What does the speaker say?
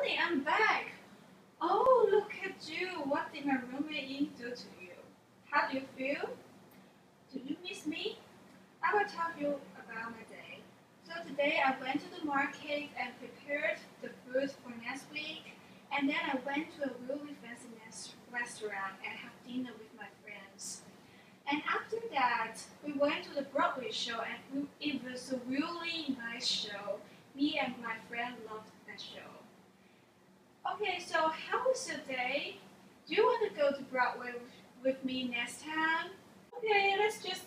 Honey, I'm back. Oh, look at you. What did my roommate do to you? How do you feel? Do you miss me? I will tell you about my day. So today I went to the market and prepared the food for next week. And then I went to a really fancy restaurant and had dinner with my friends. And after that, we went to the Broadway show and it was a really nice show. Me and my friend loved that show. Okay, so how was your day? Do you want to go to Broadway with me next time? Okay, let's just